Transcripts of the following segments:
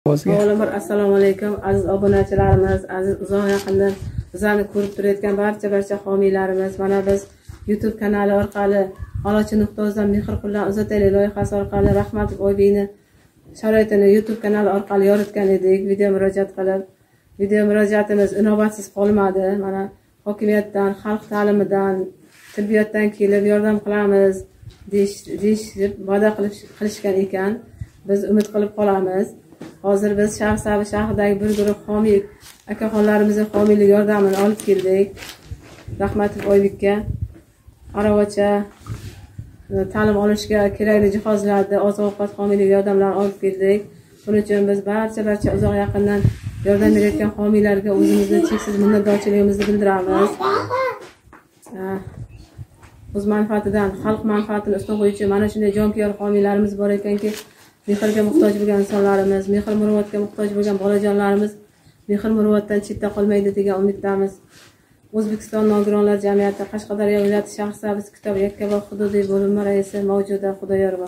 Avvalambor assalomu alaykum aziz obunachilarimiz, aziz uzoq yaqindan bizlarni ko'rib turayotgan barcha homiylarimiz. Mana biz YouTube kanali orqali olochi.uzdan mehr quldan uzataylik loyihasi orqali Rahmatov Oybekni sharoitini YouTube kanali orqali yoritgan edik, video murojaat qilib. Video murojaatimiz inovatsiz qolmadi. Mana hokimiyatdan, xalq ta'limidan, tibbiyotdan kelib yordam qilamiz deb va'da qilishgan ekan. Biz umid qilib qolamiz. Hozir biz Shahrisabz shahridagi bir guruh homiy akaxonlarimizning homiylik yordamini olib keldik. Rahmatov Oybekka aravacha, ta'lim olishga kerakli jihozlarni, oziq-ovqat homiylik yordamlarini olib keldik. Buning uchun biz barcha uzoq yaqindan yordam berayotgan homiylarga o'zimizni cheksiz minnatdorchiligimizni bildiramiz. O'z manfaatidan xalq manfaatini ustun qo'yuvchi mana shunday jonkuyar homiylarimiz bor ekanki, mehrga muhtoj bo'lgan insonlarimiz, mehr-muruvvatga muhtoj bo'lgan bolajonlarimiz mehr-muruvvatdan chetda qolmaydi degan umiddamiz. O'zbekiston nogironlar jamiyati Qashqadaryo viloyati Shahrisabz kitob Yakkabog' hududiy bo'linma raisi Mavjuda Xudoyorova.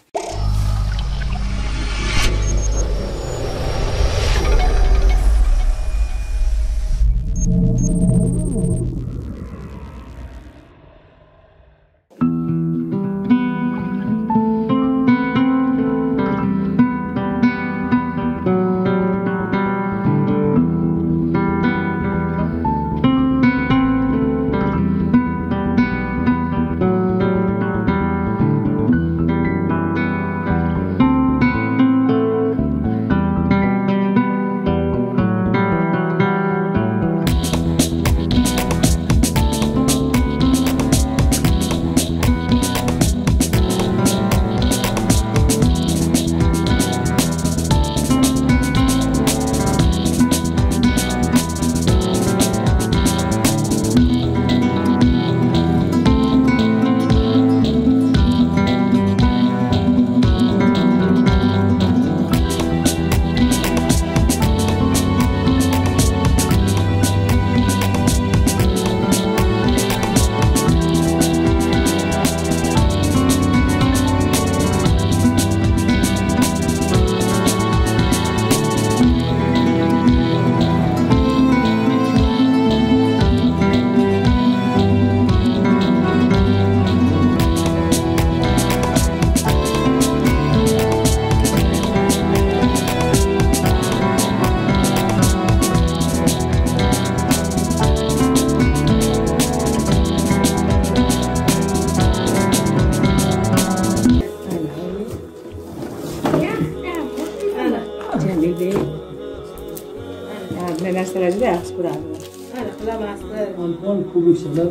Narsalarni yaxshi ko'radi. Ana qilamasdi. Qon kubiklar.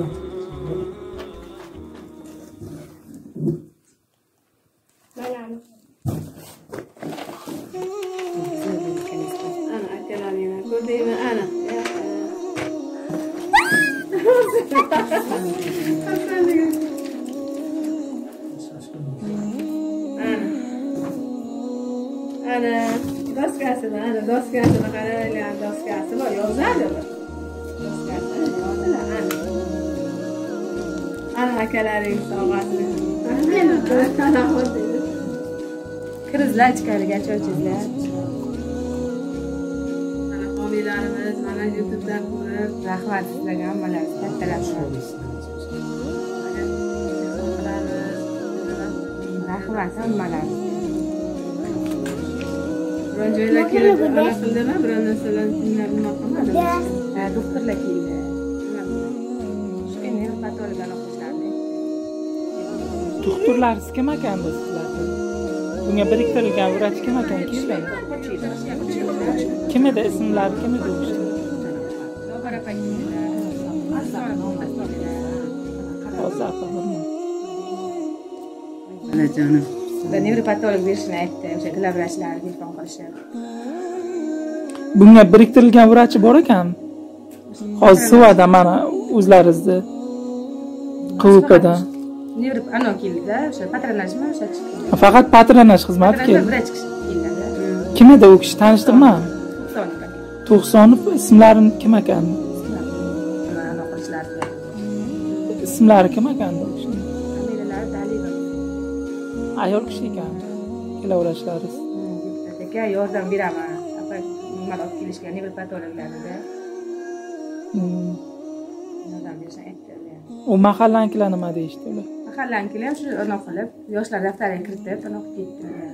Ana akalarni ko'rdingmi? Ana. Ana doskasini qaraylar, doskasi bor, yozadi bu. Doskasi yozadi, ana akalaring sovg'asi. Ana kirizlar ichkarigacha ochinglar. Mana homiylarimiz mana YouTubedan ko'rib, rahmat sizlarga hammalarga kattalar rahmat hammalarga. Biron joylar kelib ana qildimi? Biron narsalar nima qilmadi? Doktorlar keldi. Shunday patologdan o'qishlardi. Doktorlarsiz kim ekan sizlarda? Bunga biriktirilgan vrach kim ekan kelgan? Kim edi ismlari, kim edi o'qishda? Ana jonim. Nevropatolog berishini aytdi, o'sha glavvrachlar telefon qilishib. Bunga biriktirilgan vrachi bor ekan. Hozir Suvada mana o'zlaringizni QVPda. Ana keldi-da, o'sha patronajmi, o'sha chiqdi. Faqat patronaj xizmati keldi. Vrach keldi. Kim edi u kishi, tanishdiqmi? To'xsonov ismlarini kim ekan? Mana o'qishlardi. Ismlari kim ekan? Familiyalari Dalilov. Ayol kishi ekan. Kelaverashlaringiz. aka, yordam beraman. Nimalar olib kelishgan, nevropatologlarida. Yordam berishni aytdilar. U mahallankilar nima deyishdi ular? Mahallankilar ham shu anaqa qilib, yoshlar daftariga kiritib, anaqa ketdilar.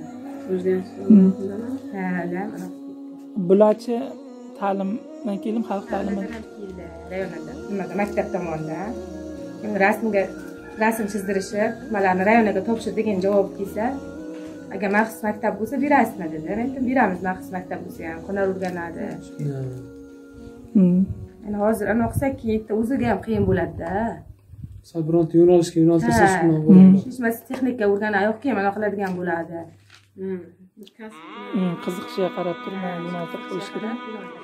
Ha, ular Bularchi ta'limdan keyin xalq ta'limi rayonda, nimada maktab tomonidan rasm chizdirishib, nimalarni rayonga topshir degan javob kelsa, agar maxsus maktab bo'lsa berasizmi dedi. Men aytdim, beramiz maxsus maktab bo'lsa ham, hunar o'rganadi. Endi hozir anaqa qilsak, keyin o'ziga ham qiyin bo'ladi-da. Sal bironta yo'nalishga yo'naltirsa shunday bo'ladi. Hech bo'lmasa texnika o'rganib, oyoqqa ham anaqa qiladigan bo'ladi. qiziqishiga qarab turmay yo'naltirib qo'yish kerak.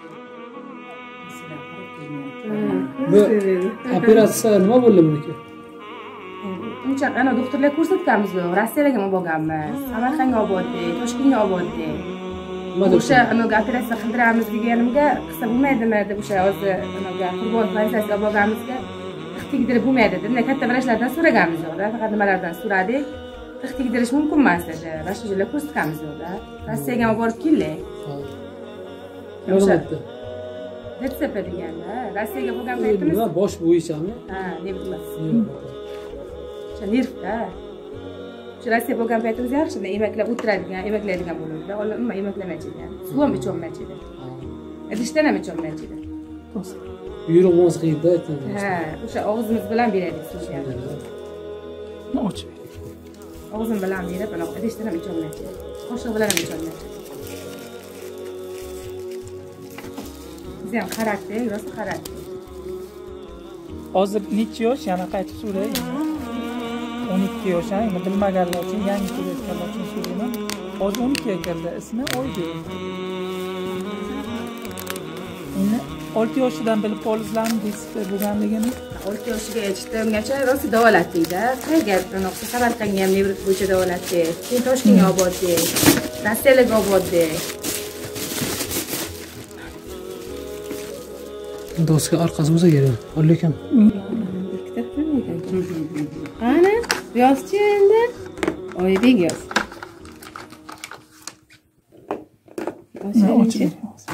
Bu operatsiya nima bo'ldi buniki? Uncha ana doktorlar ko'rsatganmiz, Rossiyaga ham borganmiz, Samarqandga olib bordik, Toshkentga olib bordik. O'sha anaga operatsiya qildiramiz deganimga qilsa bo'lmaydimi deb o'sha hozir anaga qurbon politsiyasiga olib borganimizga tegdirib bo'lmaydi dedi. Katta vrachlardan so'raganmiz yo'qda, faqat nimalardan so'radik. Tegdirish mumkin emas dedi. Rashidlar ko'rsatganmiz yo'qda. Rossiyaga ham borib keldik. O'sha retsep deganda, Rossiyaga bo'lgan paytimiz nima bosh bo'yichami? Ha, o'sha nervda. Shu Rossiya bo'lgan paytimizda yaxshida emaklab o'tiradigan, emaklaydigan bo'ldi. Umuman emaklamaychi ekan. Suv ham icholmaychi edi. Idishdan ham icholmaychi edi. Yurug'imiz qiyda aytadi. Ha, o'sha og'zimiz bilan beraylik suvni ham. Ochib. Og'zim bilan berib, anaqa idishdan ham icholmaychi. Qoshiq bilan ham icholmaychi. Biz ham qaratdik, rosa qaratdik. Hozir necha yosh? Yana qaytib so'ray. 12 yosh, endi bilmaganlar uchun, yangi kelayotganlar uchun so'rayman. Hozir 12 ga kirdi, ismi Oybek. Endi 6 yoshidan bilib oldingizlarmi deysiz bo'lganligini? 6 yoshiga yetishgangacha rosa davolatdik-da. Qayerga anaqa Samarqandga ham nevrit bo'yicha davolatdik. Keyin Toshkentga olib bordik. Rossiyaga olib bordik. Doska orqasi bo'lsa kerak. Lekin Ana, yozchi endi. Oybek yoz. Ochib.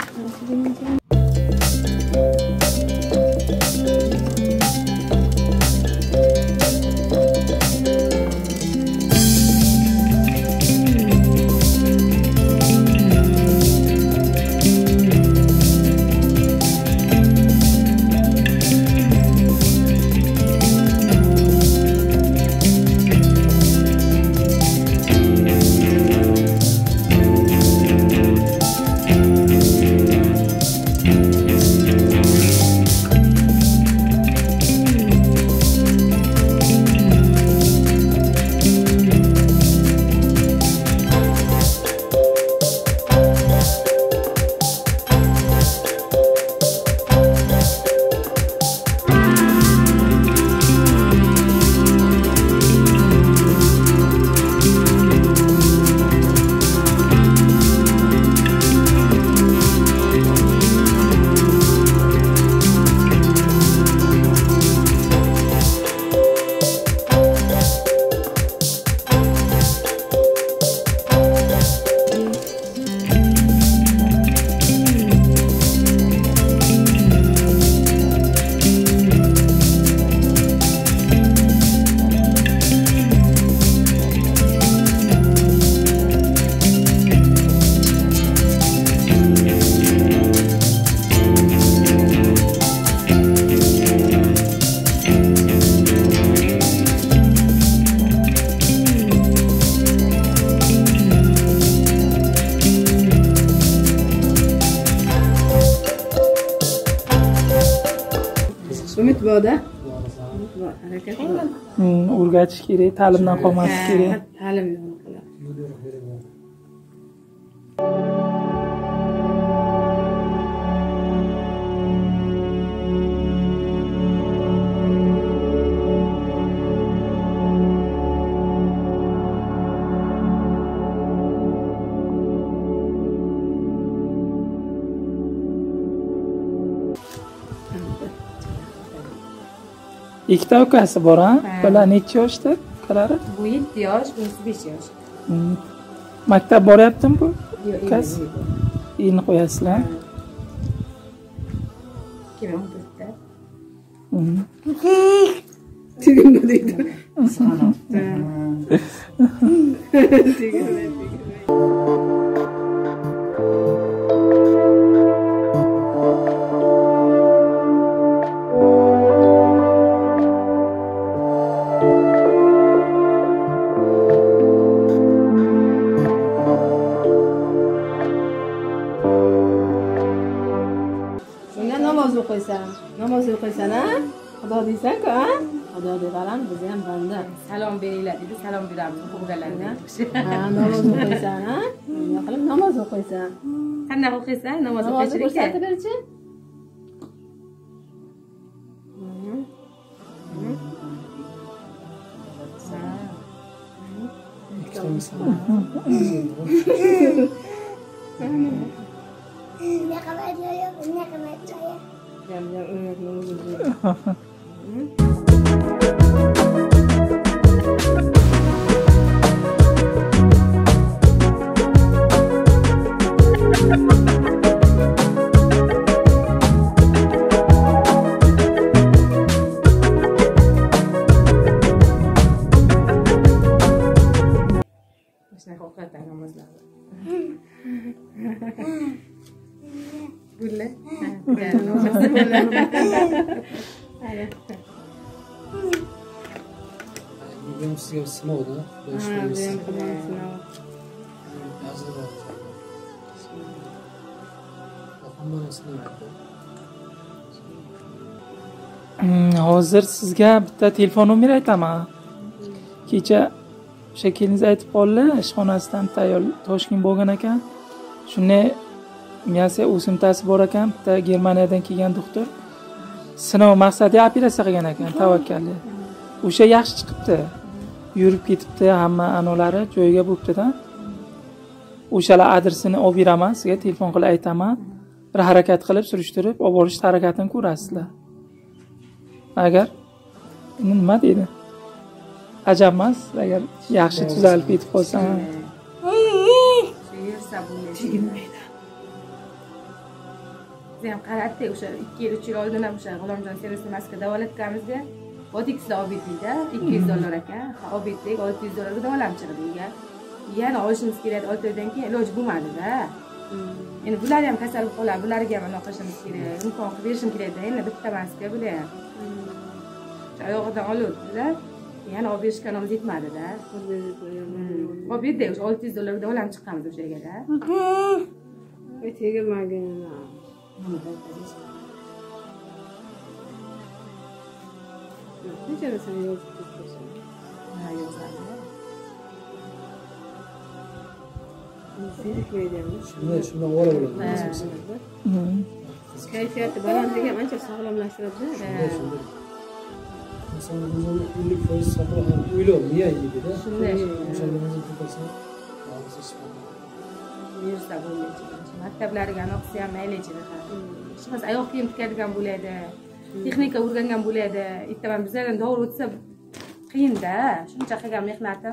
Umid borda. Harakat bor. O'rgatish kerak, ta'limdan qolmaslik kerak. Ta'lim Ikkita ukasi bor, ha? Bular necha yoshda? Qarari? Bu 7 yosh, bunisi 5 yosh. Maktab boryaptimi bu? Kas ini qo'yasizlar. Keyin 14 ta. Tegirma deydi. Shunga namoz o'qiysan. Namoz o'qiysan, ha? Xudo deysan-ku, ha? Xudo degalar bizni ham banda. Salom beringlar dedi, salom beramiz o'qiganlarga. Ha, namoz o'qiysan, ha? Nima qilib namoz o'qiysan? Qanday o'qiysan? Namoz Namozni o'qishlik. ko'rsatib berchi. Jam-jam o'ynatma o'zingni. Shunaqa o'qiyotgan namozlarni. Bulle. Bu sizga sinovda. Hozir sizga bitta telefon nomeri aytaman. Kecha o'sha kelingiz aytib qoldi, ishxonasidan tayyor Toshkent bo'lgan ekan. Shunday miyasi o'simtasi bor ekan, bitta Germaniyadan kelgan doktor. Sinov maqsadida operatsiya qilgan ekan, tavakkalli. O'sha yaxshi chiqibdi. Yurib ketibdi, hamma anolari joyiga bo'libdi-da. O'shalar adresini olib beraman, sizga telefon qilib aytaman. Bir harakat qilib surishtirib, olib borish harakatini ko'rasizlar. Agar nima deydi? Ajab emas, agar yaxshi tuzalib ketib qolsa. Yursa bo'lmaydi. Biz ham qaratdi, o'sha 2 yil 3 yil oldin ham o'sha G'ulomjon servisda Moskvada davolatganimizda Botiksda obiddikda $200 ekan. Obiddik $600 davolanib chiqdik. Yana olishimiz kerak 6 oydan keyin iloji bo'lmadi-da. Endi bular ham kasal bo'lib qoladi, bularga ham anaqa qilishimiz kerak. Imkon qilib berishim kerak-da, endi bitta maska bular ham. Oyog'idan oluvdilar. Yana olib berishga nomz yetmadi-da. Olib berdik, o'sha $600 davolanib chiqqanmiz o'sha yerga-da. Tegirmagin. Nechasini yozib ketibsan? Ha, yozadi. Shunday vora bo'ladi. Kayfiyati balandligi ham ancha sog'lomlashtiradi-da. Inson o'zini kunlik foiz saqlab o'ylab, miya yeydi-da. Shunday. O'shalarni ko'tarsa, og'zi shifo. Yursa bo'lmaydi. Maktablariga o'qisa ham mayli ichida. Hech qanday oyoq kiyim tikadigan bo'ladi. Texnika o'rgangan bo'ladi. Ertaman bizlardan davr o'tsa qiyin-da. Shuncha qilgan mehnatim.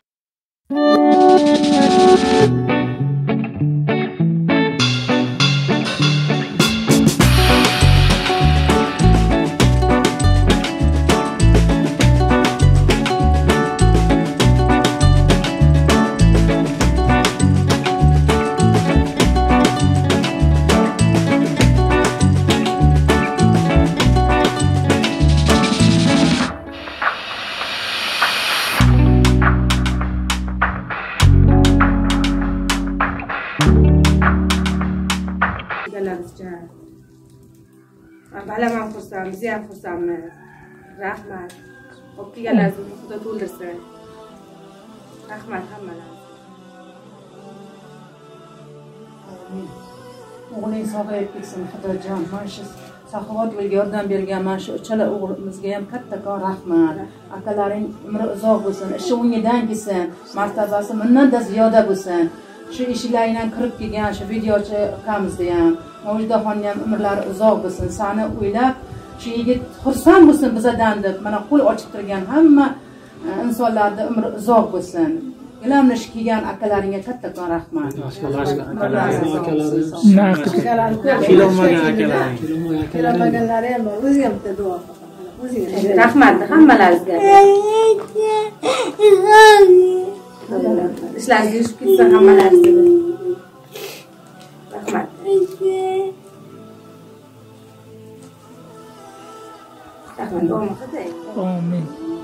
Balaman xursand, biz ham xursandmiz. Rahmat. Olib kelganlaringizni Xudo to'ldirsin. Rahmat hammalarga. O'g'ling sog'ayib ketsin, Xudojon. Mana shu Saxovat yo'lga yordam bergan mana shu uchala o'g'limizga ham kattakon rahmat. Akalaring umri uzoq bo'lsin, ishi o'ngidan kelsin, martabasi bundan-da ziyoda bo'lsin. Shu ishilardan kirib kelgan shu videochi ukamizni ham, Mojidaxonni ham umrlari uzoq bo'lsin. Sani o'ylab, shu yigit xursand bo'lsin bizadan deb, mana qo'l ochib turgan hamma insonlarning umri uzoq bo'lsin. gilamlash kiygan akalaringga kattakon rahmat. kelolmaganlari ham bor, o'ziga bitta duo qilib. Rahmat hammalaringizga. Ishlaringiz yurib ketsa hammalaringizga. Rahmat. Amin.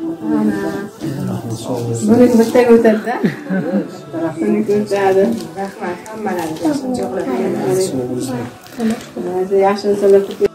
Buni bittaga o'tadi-da. Buni ko'chadi. Rahmat hammalaringizga. Yaxshi inson